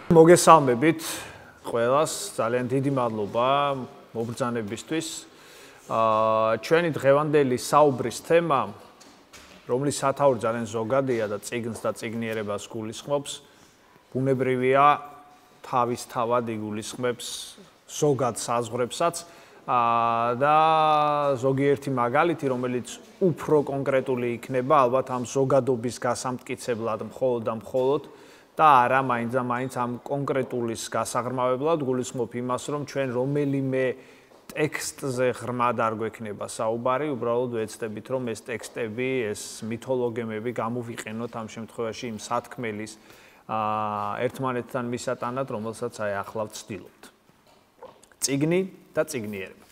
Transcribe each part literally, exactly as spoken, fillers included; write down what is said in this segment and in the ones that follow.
მოგესალმებით ყველას, ძალიან დიდი მადლობა მობრძანებისთვის. აა ჩვენი დღევანდელი საუბრის თემა, რომლის სათაური ძალიან ზოგადია და წიგნს და წიგნიერებას გულისხმობს, ბუნებრივია თავისთავად იგულისხმებს ზოგად საზღვრებსაც და ზოგიერთი მაგალითი, რომელიც უფრო კონკრეტული იქნება, ალბათ ამ ზოგადობის გასამტკიცებლად მხოლოდ და მხოლოდ და არა მაინც და მაინც ამ კონკრეტულის გასაღრმავებლად გულისხმობ იმას, რომ ჩვენ რომელიმე ტექსტზე ღრმად არ გვექნება საუბარი, უბრალოდ ვეცდებით, რომ ეს ტექსტები, ეს მითოლოგემები გამოვიყენოთ ამ შემთხვევაში იმ სათქმელის ერთმანეთთან მისატანად, რომელსაც აი ახლა ვცდილობთ. წიგნი და წიგნიერება.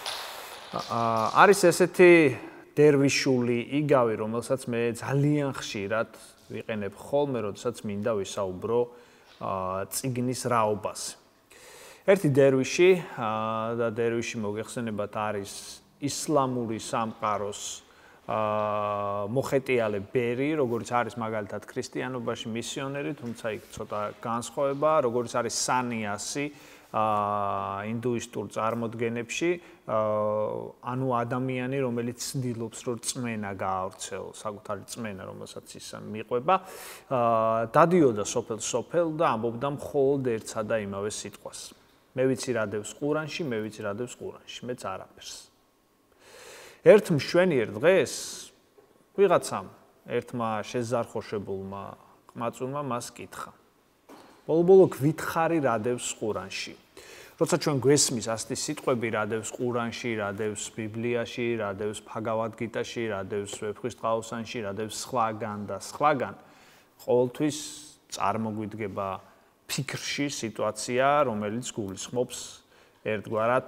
არის ესეთი დერვიშული იგავი, რომელსაც მე ძალიან ხშირად ვიყენებ ხოლმე, როდესაც მინდა ვისაუბრო წიგნის რაობაზე. ერთი დერვიში და დერვიში მოგეხსენებათ არის ისლამური სამყაროს მოხეტიალე ბერი, როგორც არის მაგალითად ქრისტიანობაში მისიონერი, თუმცა იქ ცოტა განსხვავება, როგორც არის სანიასი ინდუისტურ წარმოდგენებში, ანუ ადამიანი, რომელიც ცდილობს, რომ რწმენა გაავრცელოს, საკუთარი რწმენა, რომელსაც ის მიყვება, დადიოდა სოფელ-სოფელ და ამბობდა მხოლოდ ერთსა და იმავე სიტყვას. მე ვიცი რა დევს ყურანში, მე ვიცი რა დევს ყურანში, მეც არაფერს. ერთ მშვენიერ დღეს ვიღაცამ ერთმა შეზარხოშებულმა ყმაწვილმა მას კითხა. ბოლო-ბოლო გვითხარი რა დევს ყურანში. როცა ჩვენ გვესმის ასეთი სიტყვები რა დევს ყურანში, რა დევს ბიბლიაში, რა დევს ბჰაგავად გიტაში, რა დევს ვეფხვის ტყაოსანში, რა დევს სხვაგან და სხვაგან, ყოველთვის წარმოგვიდგება ფიქრში სიტუაცია, რომელიც გულისხმობს ერთგვარად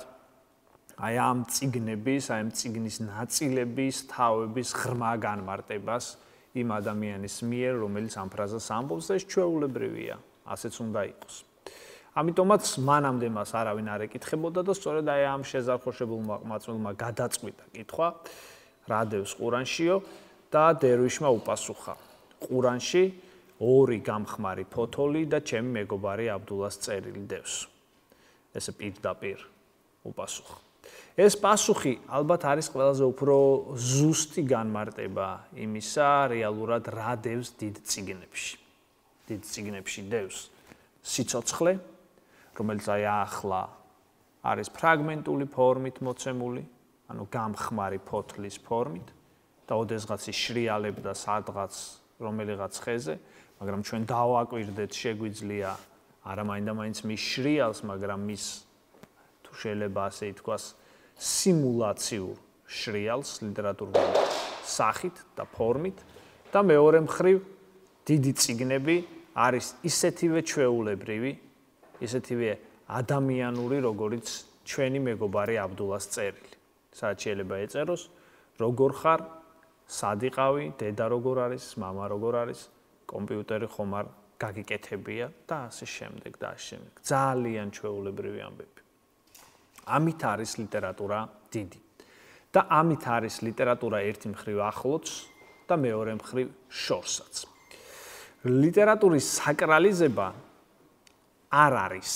აი ამ წიგნების, აი ამ წიგნის ნაწილების, თავების ღრმა განმარტებას იმ ადამიანის მიერ, რომელიც ამ ფრაზას ამბობს და ეს ჩვეულებრივია, ასეც უნდა იყოს. ამიტომაც მანამდე მას არავინ არ ეკითხებოდა და სწორედ აი ამ შეზარხოშებულმა ყმაწვილმა გადაწყვიტა კითხვა, რა დევს ყურანშიო და დერვიშმა უპასუხა. ყურანში ორი გამხმარი ფოთოლი და ჩემი მეგობარი აბდულას წერილი დევს. ესე პირდაპირ უპასუხა. ეს პასუხი ალბათ არის ყველაზე უფრო ზუსტი განმარტება იმისა, რეალურად რა დევს დიდ წიგნებში. დიდ წიგნებში დევს სიცოცხლე, რომელიც აი ახლა არის ფრაგმენტული ფორმით მოცემული, ანუ გამხმარი ფოთლის ფორმით და ოდესღაც ის შრიალებდა სადღაც რომელიღაც ხეზე, მაგრამ ჩვენ დავაკვირდეთ შეგვიძლია არა მაინდა-მაინც მის შრიალს, მაგრამ მის თუ შეიძლება ასე ითქვას სიმულაციურ შრიალს ლიტერატურული სახით და ფორმით და მეორე მხრივ დიდი წიგნები არის ისეთივე ჩვეულებრივი, ისეთივე ადამიანური, როგორც ჩვენი მეგობარი აბდულას წერილი. სადაც შეიძლება ეწეროს, როგორ ხარ, სად იყავი, დედა როგორ არის, მამა როგორ არის, კომპიუტერი ხომ არ გაგიკეთებია და ასე შემდეგ და ასე შემდეგ. ძალიან ჩვეულებრივი ამბები. ამით არის ლიტერატურა დიდი. და ამით არის ლიტერატურა ერთი მხრივ ახლოც და მეორე მხრივ შორსაც. ლიტერატურის საკრალიზება არ არის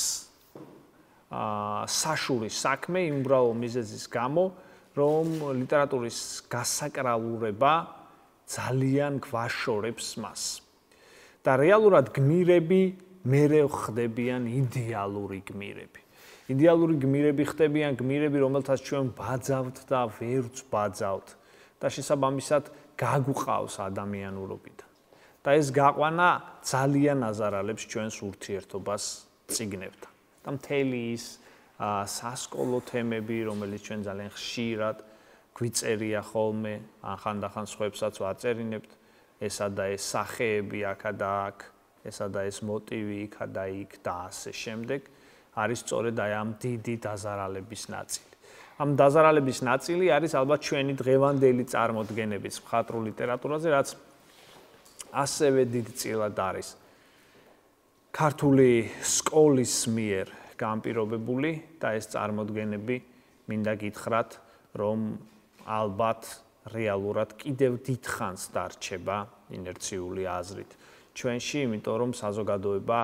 საშურის საქმე იმ უბრალო მიზეზის გამო, რომ ლიტერატურის გასაკრალურება ძალიან გვაშორებს მას. და რეალურად გმირები მერე ხდებიან იდეალური გმირები. იდეალური გმირები ხდებიან გმირები, რომელთაც ჩვენ ბაძავთ და ვერც ბაძავთ და შესაბამისად გაგვყავს ადამიანურობიდან. და ეს გაყვანა ძალიან აზარალებს ჩვენს ურთიერთობას წიგნებთან. და მთელი ის სასკოლო თემები, რომელიც ჩვენ ძალიან ხშირად გვიწერია ხოლმე, ახანდახან სხვებსაც ვაწერინებთ, ესა და ეს სახეები აქა და აქ, ესა და ეს მოტივი იქა და იქ და ასე შემდეგ, არის სწორედ აი ამ დიდი დაზარალების ნაწილი. ამ დაზარალების ნაწილი არის ალბათ ჩვენი დღევანდელი წარმოდგენების მხატვრულ ლიტერატურაზე, რაც ასევე დიდწილად არის ქართული სკოლის მიერ განპირობებული და ეს წარმოდგენები მინდა გითხრათ, რომ ალბათ რეალურად კიდევ დიდხანს დარჩება ინერციული აზრით ჩვენში, იმიტომ რომ საზოგადოება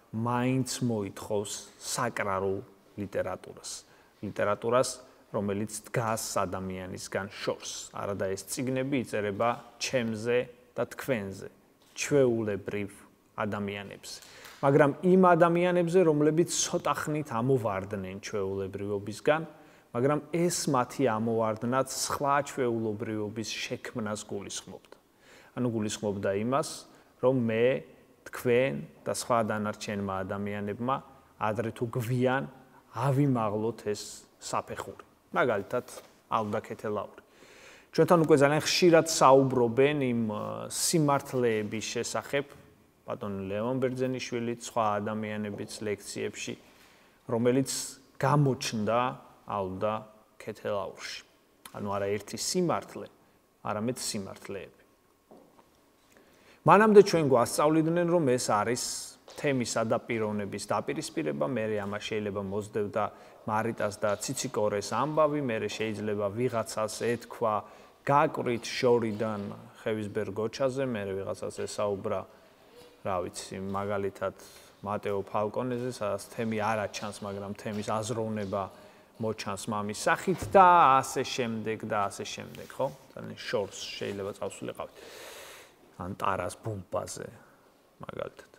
მაინც მოითხოვს საკრალ ლიტერატურას. ლიტერატურას, რომელიც დგას ადამიანისგან შორს. არადა ეს წიგნები იწერება ჩემზე და თქვენზე, ჩვეულებრივ ადამიანებზე. მაგრამ იმ ადამიანებზე, რომლებიც ცოტა ხნით ამოვარდნენ ჩვეულებრივობისგან, მაგრამ ეს მათი ამოვარდნაც სხვა ჩვეულებრივობის შექმნას გულისხმობდა. ანუ გულისხმობდა იმას, რომ მე, თქვენ და სხვა დანარჩენმა ადამიანებმა ადრე თუ გვიან ავიმაღლოთ ეს საფეხური. მაგალითად, ალდა ქეთელაური. ჩვენთან უკვე ძალიან ხშირად საუბრობენ იმ სიმართლეების შესახებ, ბატონ ლევან ბერძენიშვილი, სხვა ადამიანებიც ლექციებში, რომელიც გამოჩნდა ალდა ქეთელაურში. ანუ არა ერთი სიმართლე, არამედ სიმართლეები. მანამდე ჩვენ გვასწავლიდნენ, რომ ეს არის თემისა და პიროვნების დაპირისპირება, მერე ამას შეიძლება მოსდევდა მარიტას და ციციკორეს ამბავი, მერე შეიძლება ვიღაცას ეთქვა გაკვრით შორიდან ხევისბერ გოჩაზე, მერე ვიღაცას ესაუბრა, რა ვიცი, მაგალითად მატეო ფალკონეზე, სადაც თემი არ აჩანს, მაგრამ თემის აზროვნება მოჩანს მამის სახით და ასე შემდეგ და ასე შემდეგ, ხო? ძალიან შორს შეიძლება წავსულიყავით. ან ტარას ბუმბაზე, მაგალითად.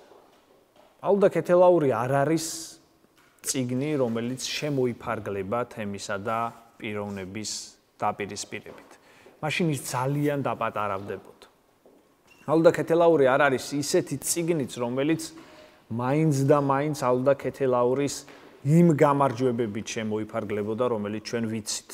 ალდა ქეთელაური არ არის წიგნი, რომელიც შემოიფარგლება თემისა და პიროვნების დაპირისპირებით. მაშინ ის ძალიან დაპატარავდებოდა. ალდა ქეთელაური არ არის ისეთი წიგნიც, რომელიც მაინც და მაინც ალდა ქეთელაურის იმ გამარჯვებებით შემოიფარგლებოდა, რომელიც ჩვენ ვიცით.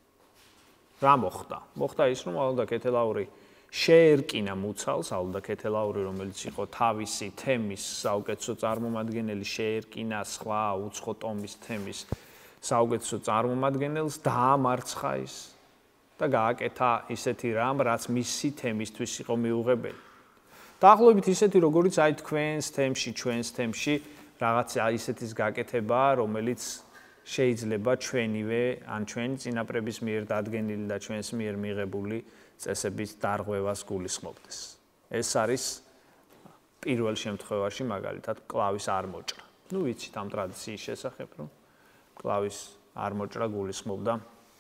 რა მოხდა? მოხდა ის, რომ ალდა ქეთელაური შეერკინა მუცალს, ალდა ქეთელაური, რომელიც იყო თავისი თემის საუკეთესო წარმომადგენელი, შეერკინა სხვა უცხო ტომის თემის საუკეთესო წარმომადგენელს, დაამარცხა ის და გააკეთა ისეთი რამ, რაც მისი თემისთვის იყო მიუღებელი. დაახლოებით ისეთი, როგორც აი თქვენს თემში, ჩვენს თემში რაღაცა ისეთის გაკეთება, რომელიც შეიძლება ჩვენივე ან ჩვენი წინაპრების მიერ დადგენილი და ჩვენს მიერ მიღებული წესების დარღვევას გულისხმობდეს. ეს არის პირველ შემთხვევაში მაგალითად კლავის არმოჭრა. ნუ ვიცით ამ ტრადიციის შესახებ, რომ კლავის არმოჭრა გულისხმობდა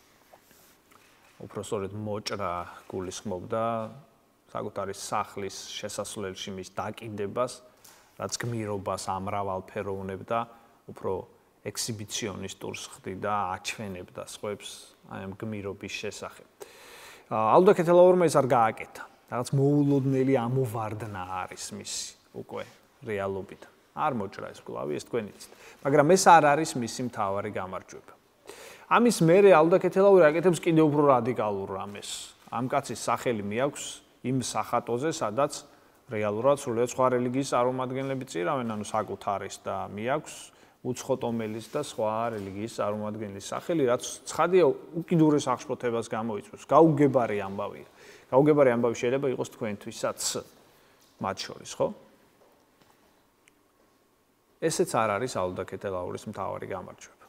უпроსორედ მოჭრა გულისხმობდა საკუთარი სახლის შესასვლელში მის დაკიდებას, რაც გმირობას ამრავალფეროვნებდა, უფრო ექსიბიციონისტურს ხდიდა, აჩვენებდა სხვებს აი ამ გმირობის შესახებ. ალდა ქეთელაურმა ეს არ გააკეთა. რაღაც მოულოდნელი ამოვარდნა არის მისი უკვე რეალობიდან. არ მოჭრა ეს კლავი, ეს თქვენ იცით. მაგრამ ეს არ არის მისი მთავარი გამარჯვება. ამის მერე ალდა ქეთელაური აკეთებს კიდევ უფრო რადიკალურ რამეს. ამ კაცის სახელი მიაქვს იმ სახატოზე, სადაც რეალურად სრულიად სხვა რელიგიის წარმომადგენლები წირავენ, ანუ საკუთარის და მიაქვს უცხოტომელის და სხვა რელიგიის წარმომადგენლის სახელი, რაც ცხადია უკიდურეს აღშფოთებას გამოიწვევს. გაუგებარი ამბავია. გაუგებარი ამბავი შეიძლება იყოს თქვენთვისაც მათ შორის, ხო? ესეც არ არის ალდა ქეთელაურის მთავარი გამარჯვება.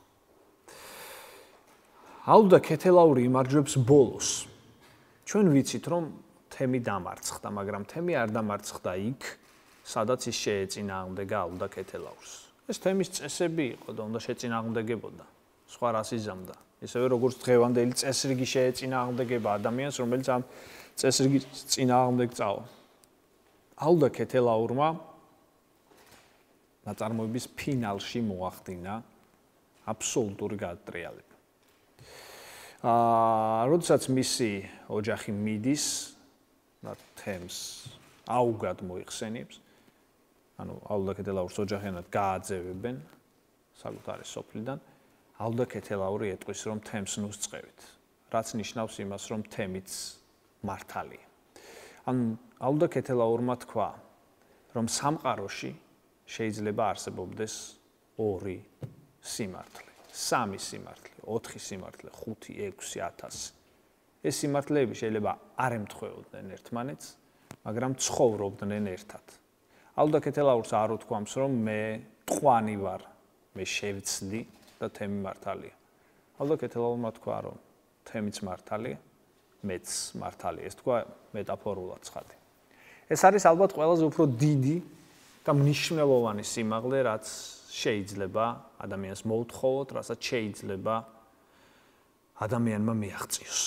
ალდა ქეთელაური იმარჯვებს ბოლოს. ჩვენ ვიცით, რომ თემი დამარცხდა, მაგრამ თემი არ დამარცხდა იქ, სადაც ის შეეწინააღმდეგა ალდა ქეთელაურს. ეს თემის წესები იყო და უნდა შეწინააღმდეგებოდა. სხვა რას იზამდა. ისევე როგორც დღევანდელი წესრიგი შეეწინააღმდეგება ადამიანს, რომელიც ამ წესრიგის წინააღმდეგ წავა. ალდა ქეთელაურმა ნაწარმოების ფინალში მოახდინა აბსოლუტური გადატრიალება. აა, როდესაც მისი ოჯახი მიდის და თემს აუგად მოიხსენიებს, ანუ ალდა ქეთელაურს ოჯახიანად გააძევებენ საკუთარი სოფლიდან, ალდა ქეთელაური ეტყვის, რომ თემს ნუსწევით, რაც ნიშნავს იმას, რომ თემიც მართალია. ან ალდა ქეთელაურმა თქვა, რომ სამყაროში შეიძლება არსებობდეს ორი სიმართლე, სამი სიმართლე, ოთხი სიმართლე, ხუთი, ექვსი, ათასი. ეს სიმართლეები შეიძლება არ ემთხვეოდნენ ერთმანეთს, მაგრამ ცხოვრობდნენ ერთად. ალდა ქეთელაურს არ უთქვამს, რომ მე ტყვანი ვარ, მე შევცდი და თემი მართალია. ალდა ქეთელაურმა თქვა, რომ თემიც მართალია, მეც მართალია. ეს თქვა მეტაფორულად ცხადი. ეს არის ალბათ ყველაზე უფრო დიდი და და მნიშვნელოვანი სიმაღლე, რაც შეიძლება ადამიანს მოუთხოვოთ, რასაც შეიძლება ადამიანმა მიაღწიოს.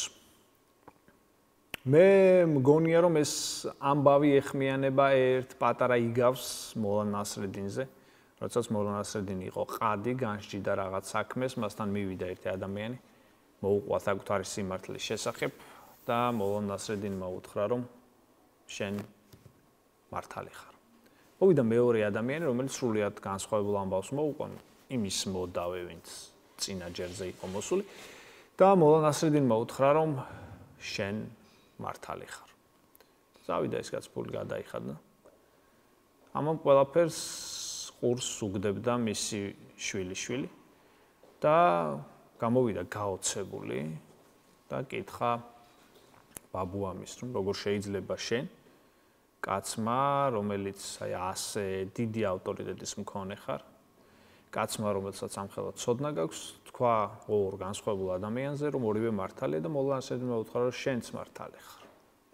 მე მგონია რომ ეს ამბავი ეხმიანება ერთ პატარა იგავს მოლან ნასრედინზე, როდესაც მოლან ნასრედინი იყო ყადი, განსჯიდა რაღაც საქმეს, მასთან მივიდა ერთი ადამიანი, მოუყვა საკუთარი სიმართლის შესახებ და მოლან ნასრედინმა უთხრა რომ შენ მართალი ხარ. მოვიდა მეორე ადამიანი, რომელიც სრულიად განსხვავებულ ამბავს მოუყვა, იმის მოდავე, ვინც წინა ჯერზე იყო მოსული და მოლან ნასრედინმა უთხრა რომ შენ მართალი ხარ. წავიდა ეს კაცი ფული გადაიხადა. ამან ყველაფერს ყურს უგდებდა მისი შვილიშვილი და გამოვიდა გაოცებული და კითხა ბაბუამის, რომ როგორ შეიძლება შენ კაცმა, რომელიც აი ასე დიდი ავტორიტეტის მქონე ხარ, კაცმა, რომელსაც ამხელა ცოდნა გაქვს, თქვა ორ განსხვავებულ ადამიანზე, რომ ორივე მართალია და მოლან ნასრედინმა უთხრა, რომ შენც მართალი ხარ.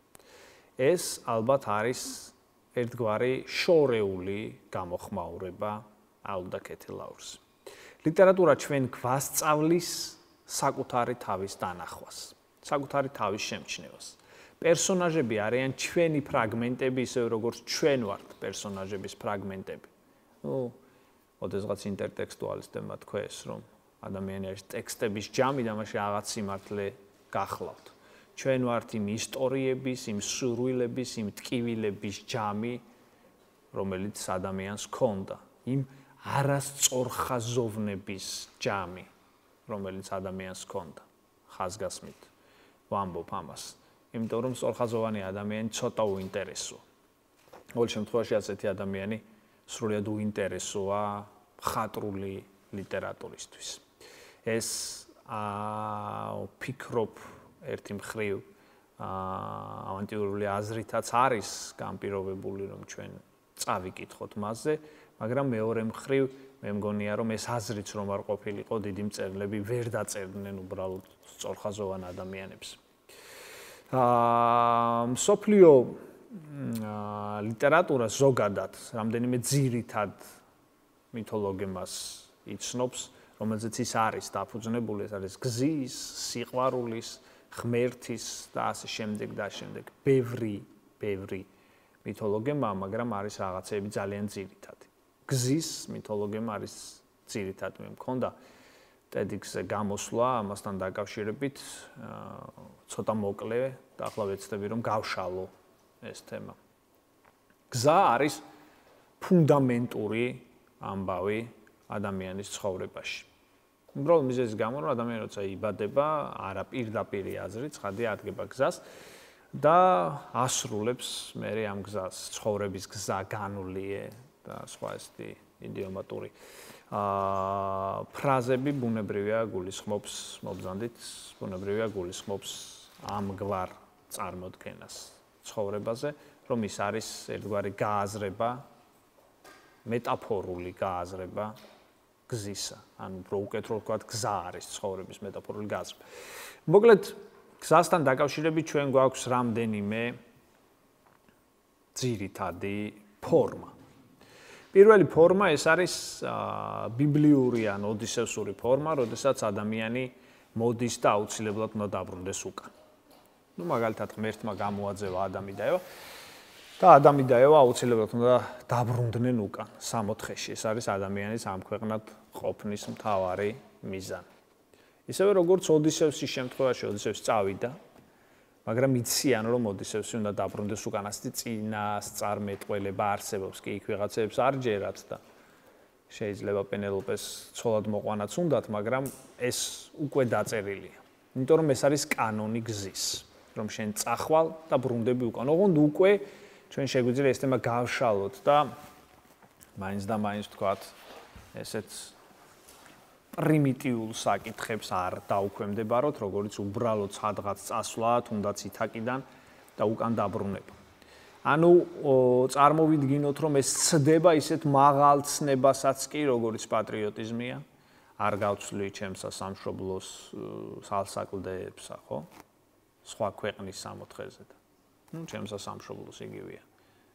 ეს ალბათ არის ერთგვარი შორეული გამოხმაურება ალდა კეთილაურს. ლიტერატურა ჩვენ გვასწავლის საკუთარი თავის დანახვას, საკუთარი თავის შემჩნევას. პერსონაჟები არიან ჩვენი ფრაგმენტები, ისე როგორც ჩვენ ვართ პერსონაჟების ფრაგმენტები. ნუ, ოდესღაც ინტერტექსტუალისტებმა თქვეს, რომ ადამიანი არის ტექსტების ჯამი და მაშინ რაღაც სიმართლე გახლავთ. ჩვენ ვართ იმ ისტორიების, იმ სურვილების, იმ ტკივილების ჯამი, რომელიც ადამიანს ჰქონდა, იმ არასწორხაზოვნების ჯამი, რომელიც ადამიანს ჰქონდა. ხაზგასმით ვამბობ ამას. იმიტომ რომ სწორხაზოვანი ადამიანი ცოტა უინტერესოა. ყოველ შემთხვევაში ასეთი ადამიანი სრულიად უინტერესოა მხატვრული ლიტერატურისთვის. ეს აა ვფიქრობ ერთი მხრივ ავანტიურული აზრითაც არის განპირობებული, რომ ჩვენ წავიკითხოთ მასზე, მაგრამ მეორე მხრივ მე მგონია, რომ ეს აზრიც რომ არ ყოფილიყო, დიდი მწერლები ვერ დაწერდნენ უბრალოდ სწორხაზოვან ადამიანებს. აა მსოფლიო ლიტერატურა ზოგადად რამდენიმე ძირითად მითოლოგემას იცნობს, რომელზეც ის არის დაფუძნებული, ეს არის გზის, სიყვარულის, ღმერთის და ასე შემდეგ და შემდეგ. ბევრი, ბევრი მითოლოგემა, მაგრამ არის რაღაცები ძალიან ძირითადი. გზის მითოლოგემა არის ძირითად. მე მქონდა TEDx-ზე გამოსვლა ამასთან დაკავშირებით, ცოტა მოკლე და ახლა ვეცდები რომ გავშალო ეს თემა. გზა არის ფუნდამენტური ამბავი ადამიანის ცხოვრებაში. უბრალოდ მიზეზის გამო, რომ ადამიანი როცა იბადება, არა პირდაპირი აზრით, ცხადია ადგება გზას და ასრულებს მერე ამ გზას, ცხოვრების გზა, განულიე და სხვა ესეთი იდიომატური აა ფრაზები ბუნებრივია გულისხმობს, მობრძანდით, ბუნებრივია გულისხმობს ამგვარ წარმოდგენას ცხოვრებაზე, რომ ის არის ერთგვარი გააზრება, მეტაფორული გააზრება გზისა, ანუ რო უკეთრო ვთქვათ, გზა არის ცხოვრების მეტაფორული გააზრება. მოკლედ, გზასთან დაკავშირებით ჩვენ გვაქვს რამდენიმე ძირითადი ფორმა. პირველი ფორმა ეს არის ბიბლიური ან ოდისევსური ფორმა, როდესაც ადამიანი მოდის და აუცილებლად უნდა დაბრუნდეს უკან. ნუ მაგალითად ღმერთმა გამოაძევა ადამი და ევა და ადამი და ევა აუცილებლად უნდა დაბრუნდნენ უკან სამოთხეში. ეს არის ადამიანის ამ ქვეყნად ყოფნის მთავარი მიზანი. ისევე როგორც ოდისევსის შემთხვევაში ოდისევსი წავიდა, მაგრამ იციან რომ ოდისევსი უნდა დაბრუნდეს უკან, ასეთი წინასწარმეტყველება არსებობს, კი იქ ვიღაცებს არ ჯერათ და შეიძლება პენელოპეს ცოლად მოყვანაც უნდათ, მაგრამ ეს უკვე დაწერილია. იმიტომ რომ ეს არის კანონი გზის, რომ შენ წახვალ და ბრუნდები უკან. ოღონდ უკვე ჩვენ შეგვიძლია ეს თემა გავშალოთ და მაინც და მაინც ვთქვათ, ესეც პრიმიტიულ საკითხებს არ დაუქვემდებაროთ, როგორც უბრალოდ სადღაც წასვლა, თუნდაც ითაკიდან და უკან დაბრუნება. ანუ წარმოვიდგინოთ, რომ ეს ცდება ისეთ მაღალ ცნებასაც კი, როგორც პატრიოტიზმია, არ გავცვლი ჩემსა სამშობლოს სალსაკლდეებსა, ხო? სხვა ქვეყნის სამოთხეზე და. ნუ ჩემსა სამშობლოს იგივეა.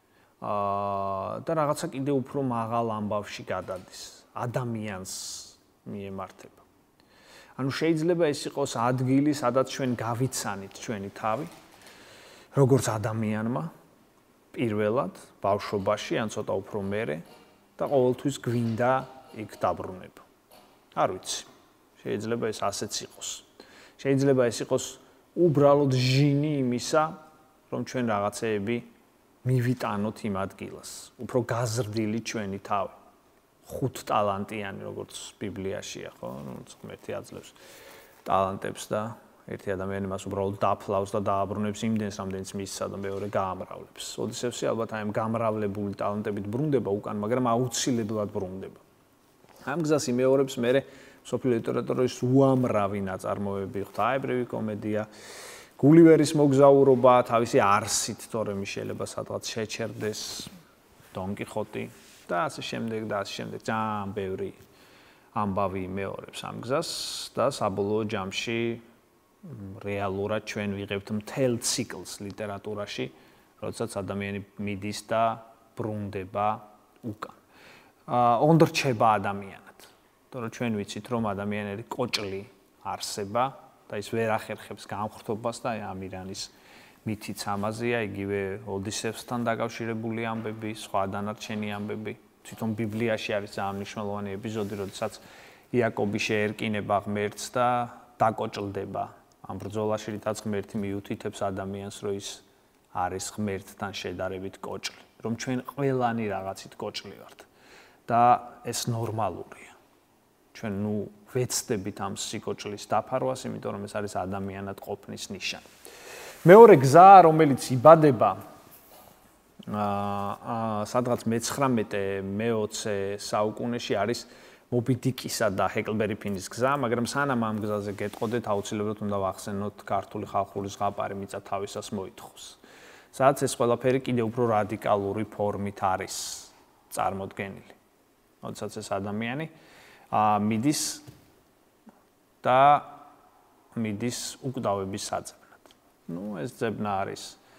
და რაღაცა კიდე უფრო მაღალ ამბავში გადადის, ადამიანს მიემართება. ანუ შეიძლება ეს იყოს ადგილი, სადაც ჩვენ გავიცანით ჩვენი თავი, როგორც ადამიანმა, პირველად, ბავშვობაში, ან ცოტა უფრო მერე და ყოველთვის გვინდა იქ დაბრუნება. არ ვიცი, შეიძლება ეს ასეც იყოს. შეიძლება ეს იყოს უბრალოდ ჟინი იმისა, რომ ჩვენ რაღაცეები მივიტანოთ იმ ადგილას, უფრო გაზრდილი ჩვენი თავი. ხუთ ტალანტიანი, როგორც ბიბლიაშია, ხო? რომელიც ღმერთი აძლევს ტალანტებს და ერთი ადამიანი მას უბრალოდ დაფლავს და დააბრუნებს იმდენს, რამდენიც მისცა და მეორე გაამრავლებს. ოდისევსი ალბათ აი ამ გამრავლებული ტალანტებით ბრუნდება უკან, მაგრამ აუცილებლად ბრუნდება. ამ გზას იმეორებს მე სოფლიო ლიტერატურის უამრავი ნაწარმოებები, ღვთაებრივი კომედია, გულივერის მოგზაურობა, თავისი არსით თორემ შეიძლება სადღაც შეჩერდეს, დონ კიხოტი და ასე შემდეგ და ასე შემდეგ. ძალიან ბევრი ამბავი იმეორებს ამ გზას და საბოლოო ჯამში რეალურად ჩვენ ვიღებთ მთელ ციკლს ლიტერატურაში, როდესაც ადამიანი მიდის და ბრუნდება უკან. უნდრჩება ადამიანად. თორემ ჩვენ ვიცით, რომ ადამიანები კოჭლი არსება და ის ვერ ახერხებს გამხრთობას და ამირანის მითიც ამაზეა, იგივე ოდისევსთან დაკავშირებული ამბები, სხვა დანარჩენი ამბები. თვითონ ბიბლიაში არის ძალიან მნიშვნელოვანი ეპიზოდი, როდესაც იაკობი შეერკინება ღმერთს და დაკოჭლდება. ამ ბრძოლაში რითაც ღმერთი მიუთითებს ადამიანს, რომ ის არის ღმერთთან შედარებით კოჭლი, რომ ჩვენ ყველანი რაღაცით კოჭლი ვართ და ეს ნორმალურია. ჩვენ ნუ ვეცდებით ამ სიკოჭლის დაფარვას, იმიტომ რომ ეს არის ადამიანად ყოფნის ნიშანი. მეორე გზა, რომელიც იბადება აა სადღაც მეცხრამეტე მეოცე საუკუნეში არის მობი დიკისა და ჰეკლბერი ფინის გზა, მაგრამ სანამ ამ გზაზე გეტყოდეთ, აუცილებლად უნდა ვახსენოთ ქართული ხალხური ზღაპარი მიწა თავისას მოითხოვს. სადაც ეს ყველაფერი კიდე უფრო რადიკალური ფორმით არის წარმოდგენილი. როდესაც ეს ადამიანი აა მიდის და მიდის უკვდავების საძებნად. ნუ ეს ძებნა არის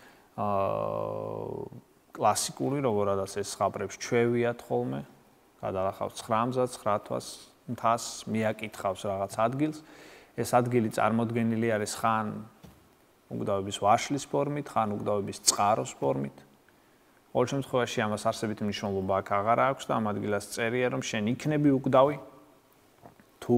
აა კლასიკური, როგორადაც ეს ზღაპრებს ჩვევიათ ხოლმე. გადალახავს ცხრამზად, ცხრათვას, მთას, მიაკითხავს რაღაც ადგილს. ეს ადგილი წარმოდგენილი არის ხან უკვდავების ვაშლის ფორმით, ხან უკვდავების წყაროს ფორმით. ყოველ შემთხვევაში ამას არსებითი მნიშვნელობა აქ აღარ აქვს და ამ ადგილას წერია, რომ შენ იქნები უკვდავი თუ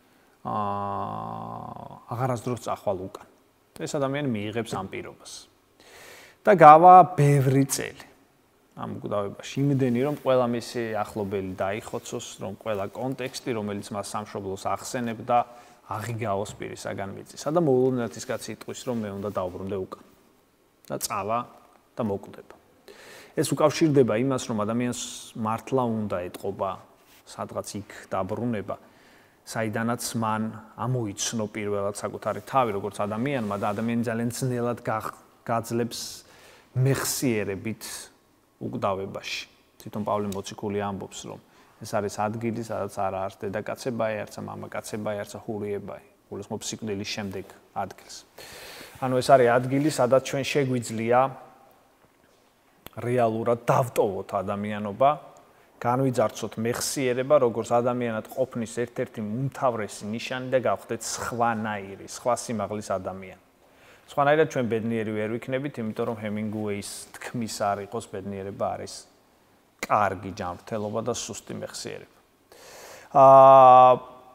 აა აღარასდროს წახვალ უკან. ეს ადამიანი მიიღებს ამ პირობას. და გავა ბევრი წელი ამ გვდავებაში, იმდენი რომ ყველა მისი ახლობელი დაიხოცოს, რომ ყველა კონტექსტი, რომელიც მას სამშობლოს ახსენებდა, აღიგაოს პირისაგან მიწისა და მოულოდნელად ის კაცი იტყვის, რომ მე უნდა დავბრუნდე უკან და წავა და მოკვდება. ეს უკავშირდება იმას, რომ ადამიანს მართლა უნდა ეტყობა სადღაც იქ დაბრუნება, საიდანაც მან ამოიცნო პირველად საკუთარი თავი, როგორც ადამიანმა და ადამიანი ძალიან ძნელად გაძლებს მეხსიერებით უკვდავებაში. თვითონ პავლე მოციქული ამბობს, რომ ეს არის ადგილი, სადაც არა არის დედაკაცებაი, არცა მამაკაცებაი, არცა ჰურიებაი. გულისხმობს სიკვდილის შემდეგ ადგილს. ანუ ეს არის ადგილი, სადაც ჩვენ შეგვიძლია რეალურად დავტოვოთ ადამიანობა, განვიძარცოთ მეხსიერება, როგორც ადამიანად ყოფნის ერთ-ერთი უმთავრესი ნიშანი და გავხდეთ სხვანაირი, სხვა სიმაღლის ადამიანი. სხვანაირად ჩვენ ბედნიერი ვერ ვიქნებით, იმიტომ რომ ჰემინგუეის თქმის არ იყოს ბედნიერება არის კარგი ჯანმრთელობა და სუსტი მეხსიერება. აა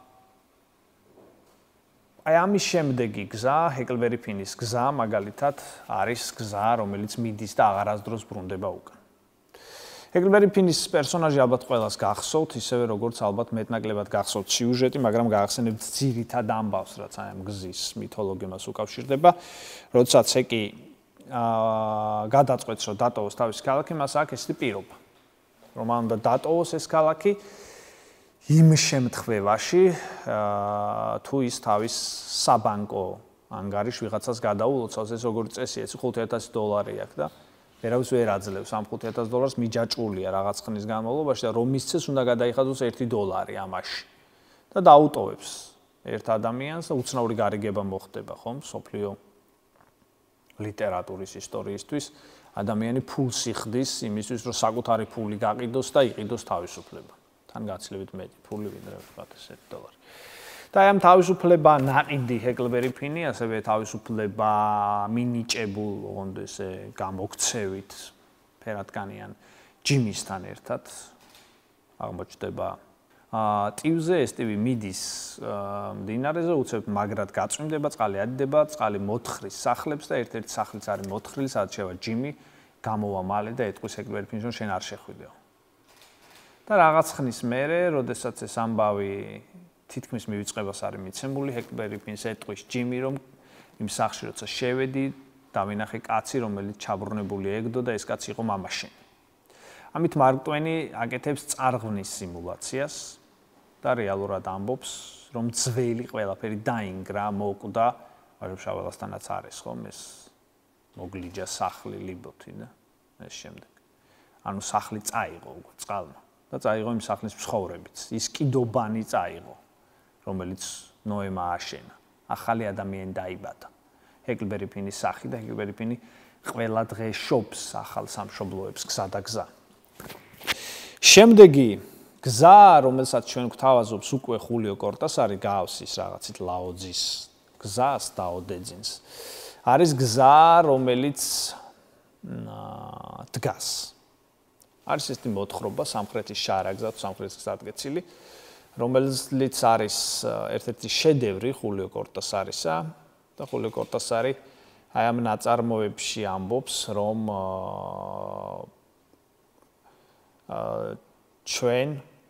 აი ამის შემდეგი გზა, ჰეკლბერი ფინის გზა, მაგალითად, არის გზა, რომელიც მიდის და აღარასდროს ბრუნდება უკან. ჰეკლბერი ფინის პერსონაჟი ალბათ ყველას გახსოვთ, ისევე როგორც ალბათ მეტნაკლებად გახსოვთ სიუჟეტი, მაგრამ გაახსენებთ ძირითად ამბავს, რაც აი ამ გზის მითოლოგიას უკავშირდება. როდესაც ეკი აა გადაწყვეტს, რომ დატოვოს თავისი ქალაქი, მას აქვს ესეთი პირობა, რომ მან უნდა დატოვოს ეს ქალაქი იმ შემთხვევაში, აა თუ ის თავის საბანკო ანგარიშს ვიღაცას გადაულოცავს, ეს როგორც წესია, ეს ხუთი ათასი დოლარი აქვს და ვერავის ვერ აძლევს ამ ხუთი ათას დოლარს მიჯაჭვულია რაღაც ხნის განმავლობაში და რომ მისცეს უნდა გადაიხადოს ერთი დოლარი ამაში და დაუტოვებს ერთ ადამიანს და უცნაური გარიგება მოხდება ხომ სოფლიო ლიტერატურის ისტორიისთვის ადამიანი ფულს იხდის იმისთვის, რომ საკუთარი ფული გაყიდოს და იყიდოს თავისუფლება. თან გაცილებით მეტი ფული ვიდრე ვთქვათ ესეთი დოლარი. და ამ თავისუფლება ნაყიდი ჰეკლბერი ფინი, ასევე თავისუფლება მინიჭებულ, ოღონდ ესე გამოქცევით ფერადკანიან ჯიმისთან ერთად აღმოჩნდება ტივზე ეს ტივი მიდის მდინარეზე, უცებ მაგრად გაწვიმდება, წყალი ადიდება, წყალი მოთხრის სახლებს და ერთ-ერთი სახლიც არის მოთხრილი, სადაც შევა ჯიმი, გამოვა მალე და ეტყვის ჰეკლბერი ფინს, რომ შენ არ შეხვიდეო. და რაღაც ხნის მერე, როდესაც ეს ამბავი თითქმის მივიწყებას არის მიცემული, ჰეკლბერი ფინს ეტყვის ჯიმი, რომ იმ სახლში როცა შევედი, დავინახე კაცი, რომელიც ჩაბრუნებული ეგდო და ეს კაცი იყო მამაშენი. ამით მარკ ტვენი აკეთებს წარღვნის სიმულაციას და რეალურად ამბობს, რომ ძველი ყველაფერი დაინგრა, მოკვდა, ვაჟშაველასთანაც არის ხომ ეს მოგლიჯა სახლი ლიბოთი და ეს შემდეგ. ანუ სახლი წაიღო უკვე წყალმა და წაიღო იმ სახლის მსხოვრებიც. ის კიდობანი წაიღო, რომელიც ნოემ ააშენა. ახალი ადამიანი დაიბადა. ჰეკლბერი ფინის სახი და ჰეკლბერი ფინი ყველა დღე შობს ახალ სამშობლოებს გზა და გზა. შემდეგი გზა, რომელსაც ჩვენ გვთავაზობს უკვე ხულიო კორტასარი გავს ის რაღაცით ლაოძის გზას და ოდეძინს. არის გზა, რომელიც დგას. არის ესეთი მოთხრობა სამხრეთის შარაგზა თუ სამხრეთის გზატკეცილი, რომელიც არის ერთ-ერთი შედევრი ხულიო კორტასარისა და ხულიო კორტასარი აი ამ ნაწარმოებში ამბობს, რომ ჩვენ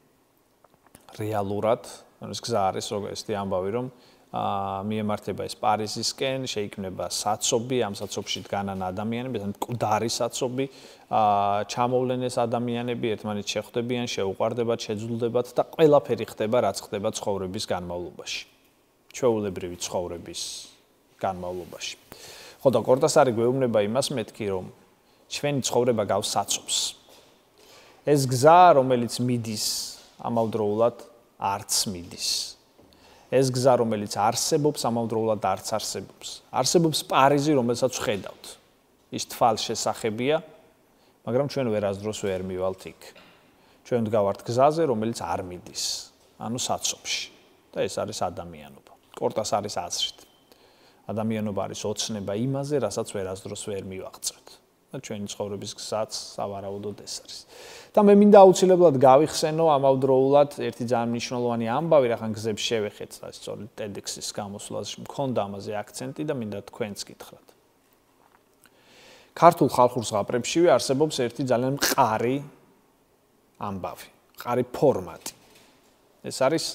რეალურად ეს გზა არის ესეთი ამბავი, რომ მიემართება ეს პარიზისკენ, შეიქმნება საცობი, ამ საცობში დგანან ადამიანები, ეს მკვდარი საცობი, ჩამოვლენ ეს ადამიანები, ერთმანეთს შეხვდებიან, შეუყვარდებათ, შეძულდებათ და ყველაფერი ხდება, რაც ხდება ცხოვრების განმავლობაში. ჩვეულებრივი ცხოვრების განმავლობაში. ხო და კორტასარი გვეუბნება იმას მეთქი, რომ ჩვენი ცხოვრება გავს საცობს. ეს გზა, რომელიც მიდის ამავდროულად არც მიდის. ეს გზა, რომელიც არსებობს, ამავდროულად არც არსებობს. არსებობს პარიზი, რომელსაც ვხედავთ. ის თვალშესახებია, მაგრამ ჩვენ ვერასდროს ვერ მივალთ იქ. ჩვენ ვდგავართ გზაზე, რომელიც არ მიდის, ანუ საცობში. და ეს არის ადამიანობა. კორტასარის აზრით. ადამიანობა არის ოცნება იმაზე, რასაც ვერასდროს ვერ მივაღწევთ. და ჩვენი ცხოვრების გზაც სავარაუდოდ ეს არის. და მე მინდა აუცილებლად გავიხსენო ამავდროულად ერთი ძალიან მნიშვნელოვანი ამბავი, რახან გზებს შევეხეთ, სწორედ TEDx-ის გამოსვლაში მქონდა ამაზე აქცენტი და მინდა თქვენც გითხრათ. ქართულ ხალხურ ზღაპრებშივე არსებობს ერთი ძალიან მყარი ამბავი, მყარი ფორმატი. ეს არის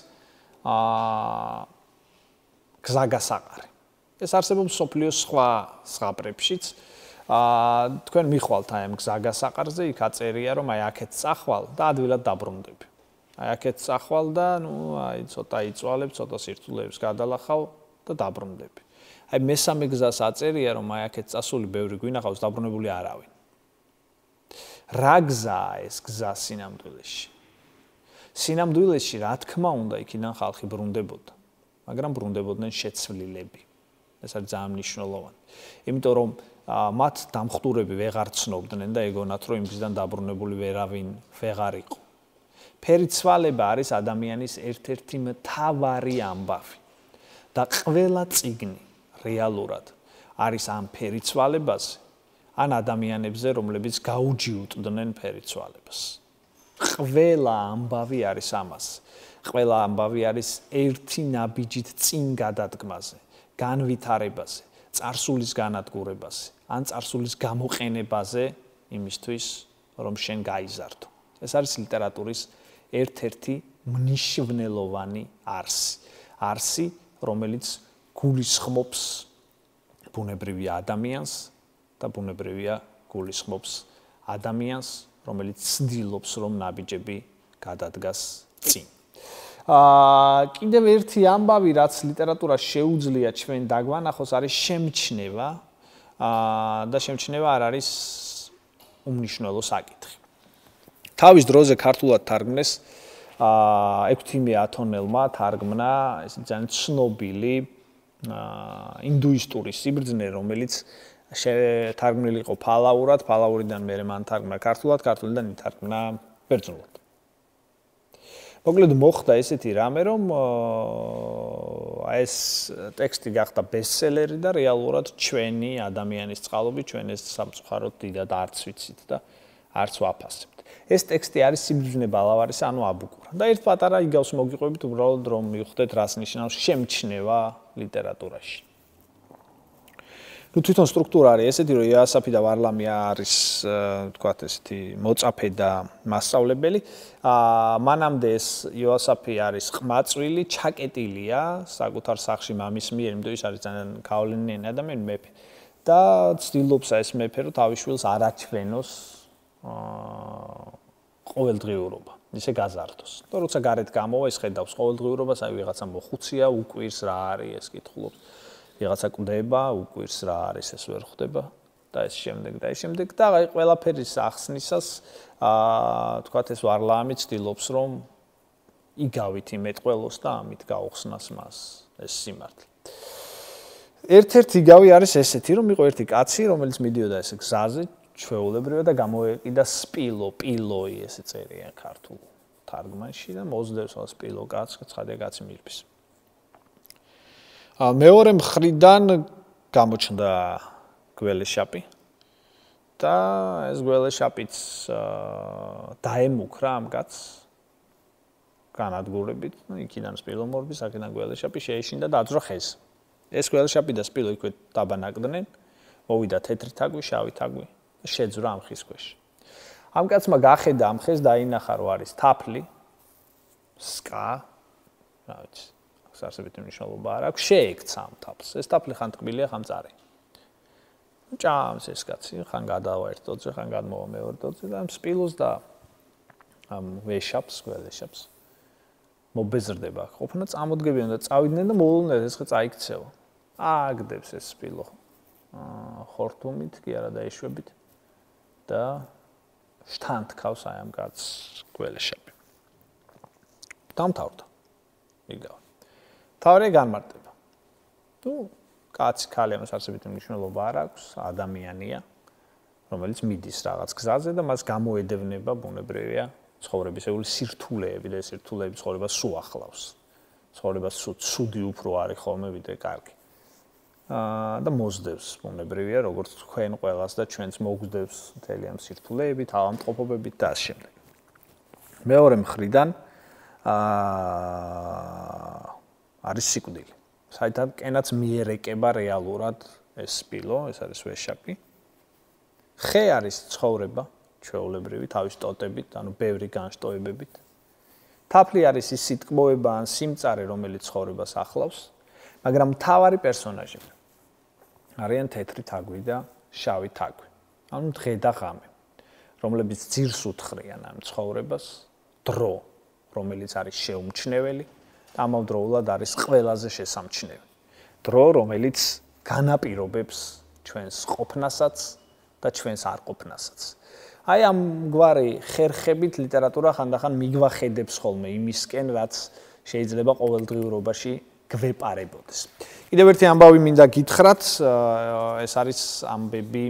აა გზაგასაყარი. ეს არსებობს სოფლიოს სხვა ზღაპრებშიც. აა თქვენ მიხვალთ აი ამ გზაგასაყარზე, იქ აწერია, რომ აი აქეთ წახვალ და ადვილად დაბრუნდები. აი აქეთ წახვალ და ნუ აი ცოტა იწვალებ, ცოტა სირთულეებს გადალახავ და დაბრუნდები. აი მესამე გზას აწერია, რომ აი აქეთ წასული ბევრი გვინახავს, დაბრუნებული არავინ. რა გზაა ეს გზა სინამდვილეში? სინამდვილეში, რა თქმა უნდა, იქიდან ხალხი ბრუნდებოდა, მაგრამ ბრუნდებოდნენ შეცვლილები. ეს არის ძალიან მნიშვნელოვანი. იმიტომ რომ მათ დამხტურები ვეღარ ცნობდნენ და ეგონათ, რომ იმისგან დაბრუნებული ვერავინ ვეღარ იყო. ფერიცვალება არის ადამიანის ერთ-ერთი მთავარი ამბავი. და ყველა წიგნი რეალურად არის ამ ფერიცვალებაზე, ან ადამიანებზე, რომლებიც გაუჯიუტდნენ ფერიცვალებას. ყველა ამბავი არის ამაზე. ყველა ამბავი არის ერთი ნაბიჯით წინ გადადგმაზე, განვითარებაზე, წარსულის განადგურებაზე, ან წარსულის გამოყენებაზე იმისთვის, რომ შენ გაიზარდო. ეს არის ლიტერატურის ერთ-ერთი მნიშვნელოვანი არსი. არსი, რომელიც გულისხმობს ბუნებრივი ადამიანს და ბუნებრივია გულისხმობს ადამიანს, რომელიც ცდილობს, რომ ნაბიჯები გადადგას წინ. აა კიდევ ერთი ამბავი, რაც ლიტერატურას შეუძლია ჩვენ დაგვანახოს, არის შემჩნევა. აა და შემჩნევა არ არის უმნიშვნელო საკითხი. თავის დროზე ქართულად თარგმნეს აა ექვთიმე ათონელმა თარგმნა ეს ძალიან ცნობილი აა ინდუისტური სიბრძნე, რომელიც შეთარგმნილი იყო ფალაურად, ფალაურიდან მე მან თარგმნა ქართულად, ქართულიდან ითარგმნა ბერძნულად. მოკლედ მოხდა ესეთი რამე, რომ ეს ტექსტი გახდა ბესტსელერი და რეალურად ჩვენი ადამიანის წყალობით ჩვენ ეს სამწუხაროდ დიდად არც ვიცით და არც ვაფასებთ. ეს ტექსტი არის სიბრძნე ბალავარის, ანუ აბუკურა. და ერთ პატარა იგავს მოგიყვებით უბრალოდ რომ მივხვდეთ რას ნიშნავს შემჩნევა ლიტერატურაში. ნუ თვითონ სტრუქტურა არის ესეთი, რომ იოასაფი და ვარლამი არის, თქვათ ესეთი მოწაფე და მასწავლებელი. აა მანამდე ეს იოასაფი არის ყმაწვილი, ჩაკეტილია საკუთარ სახლში მამის მიერ, იმიტომ ის არის ძალიან გავლენიანი ადამიანი, მეფე. და ცდილობს ეს მეფე, რომ თავის შვილს არ აჩვენოს აა ყოველდღიურობა, ისე გაზარდოს. და როცა გარეთ გამოვა, ის ხედავს ყოველდღიურობას, აი ვიღაცა მოხუცია, უკვირს რა არის, ეს კითხულობს. ვიღაცა კვდება, უკვირს რა არის, ეს ვერ ხვდება და ეს შემდეგ და ეს შემდეგ და აი ყველაფერის ახსნისას აა თქვათ ეს ვარლამი ცდილობს რომ იგავით იმეთ ყველოს და ამით გაუხსნას მას ეს სიმართლე. ერთ-ერთი იგავი არის ესეთი, რომ იყო ერთი კაცი, რომელიც მიდიოდა ესე გზაზე, ჩვეულებრივად და გამოეყიდა სპილო, პილოი ესე წერია ქართულ თარგმანში და მოძდევს ამ სპილო კაცს, ცხადია კაცი მირბის. მეორე მხრიდან გამოჩნდა გველეშაპი და ეს გველეშაპიც დაემუქრა ამ კაცს განადგურებით, იქიდან სპილო მორბის, აქედან გველეშაპი შეეშინდა და აძვრა ხეს. ეს გველეშაპი და სპილო იქვე დაბანაკდნენ, მოვიდა თეთრი თაგვი, შავი თაგვი და შეძვრა ამ ხის ქვეშ. ამ კაცმა გახედა ამ ხეს და აინახა რომ არის თაფლი, სკა, რა ვიცი. არსებითი მნიშვნელობა არ აქვს, შეექცა ამ თაფლს. ეს თაფლი ხან თკბილია, ხან მწარე. ჭამს ეს კაცი, ხან გადავა ერთ დოძე, ხან გადმოვა მეორე დოძე და ამ სპილოს და ამ ვეშაპს, გველეშაპს მობეზრდება. ყოფნა წამოდგებიან და წავიდნენ და მოულოდნელად ეს ხე წაიქცევა. ააგდებს ეს სპილო. აა ხორთუმით, კი არა და ეშვებით და შთანთქავს აი ამ კაცს გველეშაპი. დამთავრდა. იგავ. თავი განმარტება. თუ კაცი ქალი ამას არსებითი მნიშვნელობა არ აქვს, ადამიანია, რომელიც მიდის რაღაც გზაზე და მას გამოედევნება ბუნებრივია ცხოვრებისეული სირთულეები და სირთულეები ცხოვრებას სუახლავს. ცხოვრებას ცუდი უფრო არის ხოლმე ვიდრე კარგი. აა და მოძდევს ბუნებრივია როგორც თქვენ ყველას და ჩვენც მოგძდევს მთელი ამ სირთულეებით, ავადმყოფობებით და ამ შემდეგ. მეორე მხრიდან აა არის სიკვდილი. საერთოდ კენაც მიერეკება რეალურად ეს სპილო, ეს არის ვეშაპი. ხე არის ცხოვრება, ჩვეულებრივი, თავის ტოტებით, ანუ ბევრი განშტოებებით. თაფლი არის ის სიტკბოება ან სიმწარე, რომელიც ცხოვრებას ახლავს, მაგრამ მთავარი პერსონაჟები არიან თეთრი თაგვი და შავი თაგვი. ანუ დღე და ღამე, რომლებიც ძირს უთხრიან ამ ცხოვრებას, დრო, რომელიც არის შეუმჩნეველი. ამავდროულად არის ყველაზე შესამჩნევი. დრო, რომელიც განაპირობებს ჩვენს ყოფნასაც და ჩვენს არ ყოფნასაც. აი ამ გვარი ხერხებით ლიტერატურა ხანდახან მიგვახედებს ხოლმე იმისკენ, რაც შეიძლება ყოველდღიურობაში გვეპარებოდეს. კიდევ ერთი ამბავი მინდა გითხრათ, ეს არის ამბები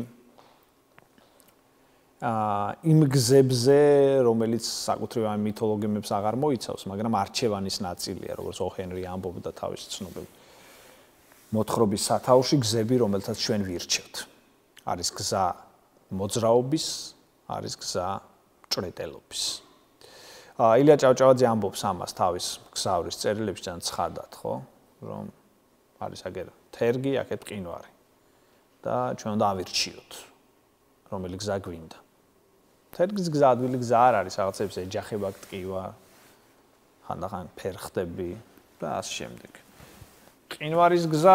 აა იმ გზებზე, რომელიც საკუთრივ ამ მითოლოგიებს აღარ მოიცავს, მაგრამ არჩევანის ნაწილია, როგორც ოჰენრი ამბობდა თავის ცნობილ მოთხრობის სათაურში, გზები, რომელთაც ჩვენ ვირჩევთ. არის გზა მოძრაობის, არის გზა ჭრეტელობის. აა ილია ჭავჭავაძე ამბობს ამას თავის გზავრის წერილებში ძალიან ცხადად, ხო? რომ არის აგერ თერგი, აქეთ მყინვარი. და ჩვენ უნდა ავირჩიოთ, რომელი გზა გვინდა. თერგის გზა, ადვილი გზა არ არის, რაღაცებს ეჯახება ტკივა, ხანდახან ფერხტები და ასე შემდეგ. მყინვარის გზა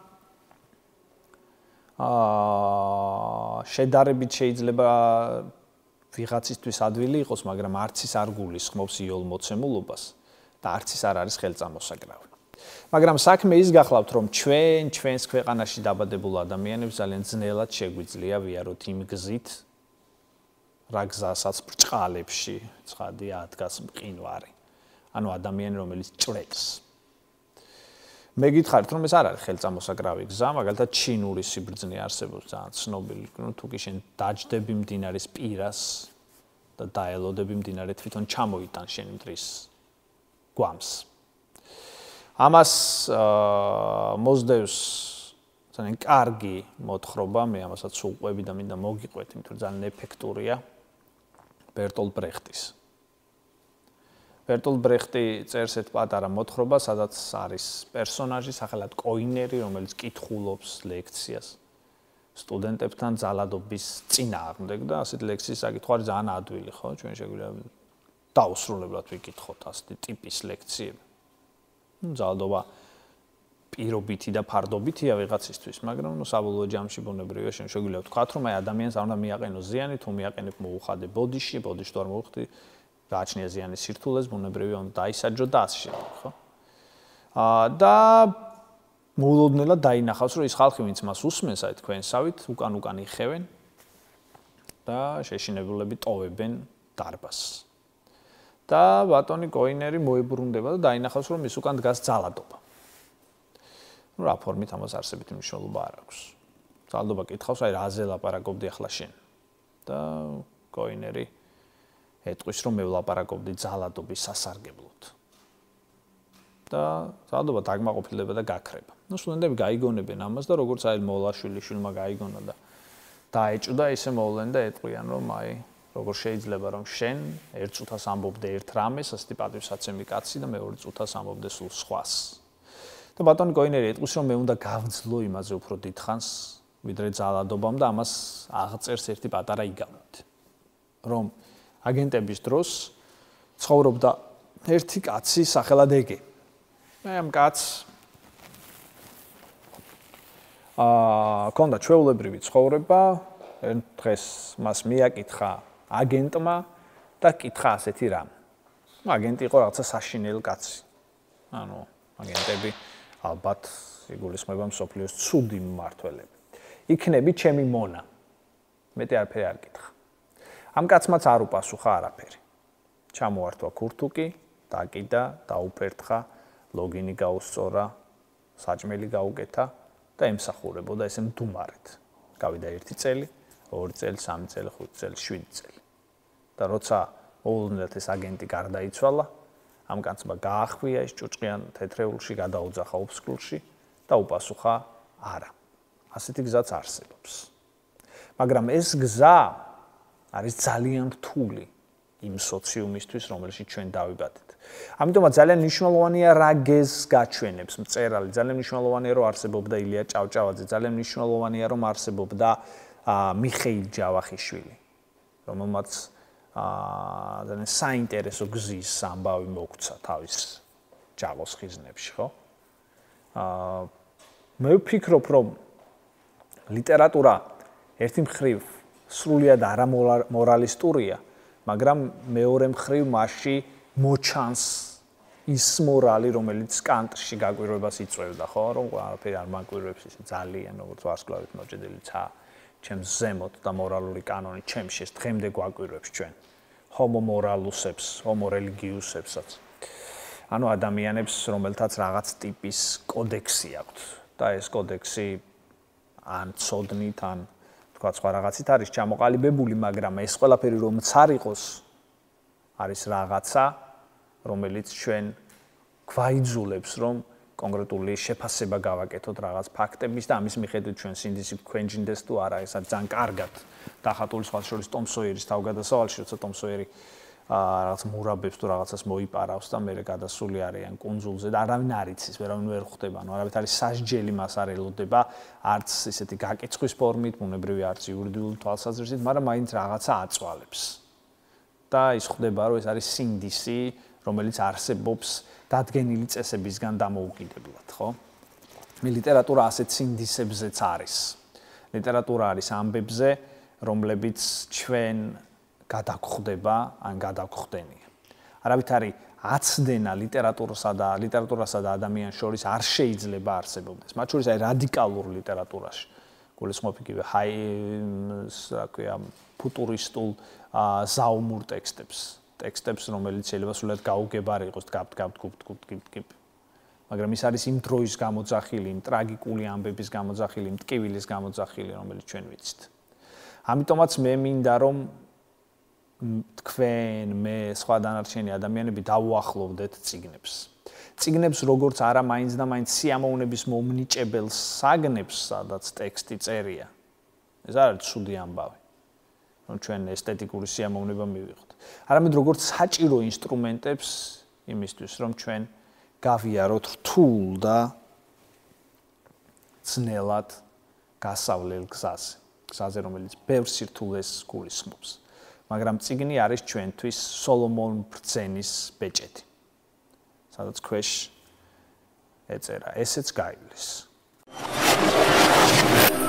აა შედარებით შეიძლება ვიღაცისთვის ადვილი იყოს, მაგრამ არც ის არ გულისხმობს იოლ მოცემულობას და არც ის არ არის ხელწამოსაგრავი. მაგრამ საქმე ის გახლავთ, რომ ჩვენ ჩვენს ქვეყანაში დაბადებულ ადამიანებს ძალიან ძნელად შეგვიძლია ვიაროთ იმ გზით, რა გზასაც ბრჭყალებში ცხადია ადგას მყინვარი. ანუ ადამიანი, რომელიც ჭრეტს. მე გითხარით, რომ ეს არ არის ხელწამოსაკრავი გზა, მაგალითად ჩინური სიბრძნე არსებობს ძალიან ცნობილი, ну თუ კი შენ დაჯდები მდინარის პირას და დაელოდები მდინარე თვითონ ჩამოიტან შენ მტრის გვამს. ამას მოსდევს ძალიან კარგი მოთხრობა, მე ამასაც უყვები და მინდა მოგიყვეთ, იმიტომ რომ ძალიან ეფექტურია ბერტოლდ ბრეხტის. ბერტოლდ ბრეხტი წერს ერთ პატარა მოთხრობა, სადაც არის პერსონაჟი სახელად კოინერი, რომელიც კითხულობს ლექციას სტუდენტებთან ძალადობის წინააღმდეგ და ასეთ ლექციის საკითხვა არის ძალიან ადვილი, ხო? ჩვენ შეგვიძლია დაუსრულებლად ვიკითხოთ ასეთი ტიპის ლექციები. ნუ ძალადობა პირობითი და ფარდობითია ვიღაცისთვის, მაგრამ ნუ საბოლოო ჯამში ბუნებრივია შენ შეგვიძლია ვთქვათ, რომ აი ადამიანს არ უნდა მიაყენოს ზიანი, თუ მიაყენებ მოუხადე ბოდიში, ბოდიში თუ არ მოუხდი გააჩნია ზიანი სირთულეს, ბუნებრივია უნდა დაისაჯო და ასე შემდეგ, ხო? აა და მოულოდნელად დაინახავს, რომ ის ხალხი, ვინც მას უსმენს, აი თქვენსავით, უკან-უკან იხევენ და შეშინებულები ტოვებენ დარბაზს. და ბატონი კოინერი მოებრუნდება და დაინახავს, რომ ის უკან დგას ძალადობა. ნუ რა ფორმით ამას არსებითი მნიშვნელობა არ აქვს. ძალადობა კითხავს, აი რაზე ლაპარაკობდი ახლა შენ. და კოინერი ეტყვის, რომ მე ვლაპარაკობდი ძალადობის სასარგებლოდ. და ძალადობა დაგმაყოფილდება და გაქრება. ნუ სტუდენტები გაიგონებენ ამას და როგორც აი მოლაშვილი შვილმა გაიგონა და დაეჭვდა, ისე მოვლენ და ეტყვიან, რომ აი როგორ შეიძლება რომ შენ ერთ წუთას ამბობდე ერთ რამეს, ასეთი პატივსაცემი კაცი და მეორე წუთას ამბობდე სულ სხვას. და ბატონი კოინერი ეტყვის, რომ მე უნდა გავძლო იმაზე უფრო დიდხანს, ვიდრე ძალადობამ და ამას აღწერს ერთი პატარა იგავით. რომ აგენტების დროს ცხოვრობდა ერთი კაცი სახელად ეგე. მე ამ კაცს აა კონდა ჩვეულებრივი ცხოვრება, ერთ დღეს მას მიაკითხა აგენტმა და კითხა ასეთი რამ. აგენტი იყო რაღაცა საშინელი კაცი. ანუ აგენტები ალბათ იგულისხმება მსოფლიოს ცუდი მმართველები. იქნები ჩემი მონა. მეტი არაფერი არ კითხა. ამ კაცმაც არ უპასუხა არაფერი. ჩამოართვა ქურთუკი, დაკიდა, დაუფერთხა, ლოგინი გაუსწორა, საჭმელი გაუკეთა და ემსახურებოდა ესე მდუმარეთ. გავიდა ერთი წელი, ორი წელი, სამი წელი, ხუთი წელი, შვიდი წელი. და როცა მოულოდნელად ეს აგენტი გარდაიცვალა, ამ კაცმა გაახვია ის ჭუჭყიან თეთრეულში, გადაუძახა ოფსკულში და უპასუხა არა. ასეთი გზაც არსებობს. მაგრამ ეს გზა არის ძალიან რთული იმ სოციუმისთვის, რომელშიც ჩვენ დავიბადეთ. ამიტომაც ძალიან მნიშვნელოვანია რა გეზს გაჩვენებს მწერალი, ძალიან მნიშვნელოვანია რომ არსებობდა ილია ჭავჭავაძე, ძალიან მნიშვნელოვანია რომ არსებობდა მიხეილ ჯავახიშვილი, რომელმაც ძალიან საინტერესო გზის ამბავი მოგცა თავის ჯავოს ხიზნებში, ხო? მე ვფიქრობ, რომ ლიტერატურა ერთი მხრივ სრულიად არამორალისტურია, მაგრამ მეორე მხრივ მასში მოჩანს ის მორალი, რომელიც კანტში გაკვირვებას იწვევდა, ხო? რომ ყველაფერი არ მაკვირვებს ის ძალიან, როგორც ვარსკვლავით მოჭედილი ცა, ჩემს ზემოთ და მორალური კანონი ჩემში ეს დღემდე გვაკვირვებს ჩვენ. ჰომო მორალუსებს, ჰომო რელიგიუსებსაც. ანუ ადამიანებს, რომელთაც რაღაც ტიპის კოდექსი აქვთ და ეს კოდექსი ან ცოდნით, ან თქვა სხვა რაღაცით არის ჩამოყალიბებული, მაგრამ ეს ყველაფერი რომც არ იყოს, არის რაღაცა, რომელიც ჩვენ გვაიძულებს, რომ კონკრეტული შეფასება გავაკეთოთ რაღაც ფაქტების და ამის მიხედვით ჩვენ სინდისი გვქენჯინდეს თუ არა, ეს არის ძალიან კარგად დახატული სხვა შორის ტომ სოიერის თავგადასავალში, როცა ტომ სოიერი რაღაც მურაბებს თუ რაღაცას მოიპარავს და მერე გადასული არიან კუნძულზე და არავინ არ იცის, ვერავინ ვერ ხვდება, ანუ არავით არის სასჯელი მას არ ელოდება, არც ესეთი გაკიცხვის ფორმით, ბუნებრივი არც იურიდიული თვალსაზრისით, მაგრამ მაინც რაღაცა აწვალებს. და ის ხვდება, რომ ეს არის სინდისი, რომელიც არსებობს დადგენილი წესებისგან დამოუკიდებლად, ხო? მე ლიტერატურა ასეთ სინდისებზეც არის. ლიტერატურა არის ამბებზე, რომლებიც ჩვენ გადაგხვდება, ან გადაგხვდენია. არავით არის აცდენა ლიტერატურასა და ლიტერატურასა და ადამიანს შორის არ შეიძლება არსებობდეს. მათ შორის აი რადიკალურ ლიტერატურაში. გულისხმობ იგივე ჰაი, რა ქვია, ფუტურისტულ ზაუმურ ტექსტებს. ტექსტებს, რომელიც შეიძლება სულად გაუგებარი იყოს, დგაბ დგაბ დგუბ დგუბ დგიბ დგიბ. მაგრამ ის არის იმ დროის გამოძახილი, იმ ტრაგიკული ამბების გამოძახილი, იმ ტკივილის გამოძახილი, რომელიც ჩვენ ვიცით. ამიტომაც მე მინდა რომ თქვენ, მე, სხვა დანარჩენი ადამიანები დავუახლოვდეთ წიგნებს. წიგნებს როგორც არა მაინც და მაინც სიამოვნების მომნიჭებელ საგნებს, სადაც ტექსტი წერია. ეს არის ცუდი ამბავი. რომ ჩვენ ესთეტიკური სიამოვნება მივიღოთ. არამედ როგორც საჭირო ინსტრუმენტებს იმისთვის, რომ ჩვენ გავიაროთ რთულ და ძნელად გასავლელ გზაზე. გზაზე, რომელიც ბევრ სირთულეს გულისხმობს. მაგრამ წიგნი არის ჩვენთვის სოლომონ ბრძენის ბეჭედი. სადაც ქვეშ ეწერა, ესეც გაივლის.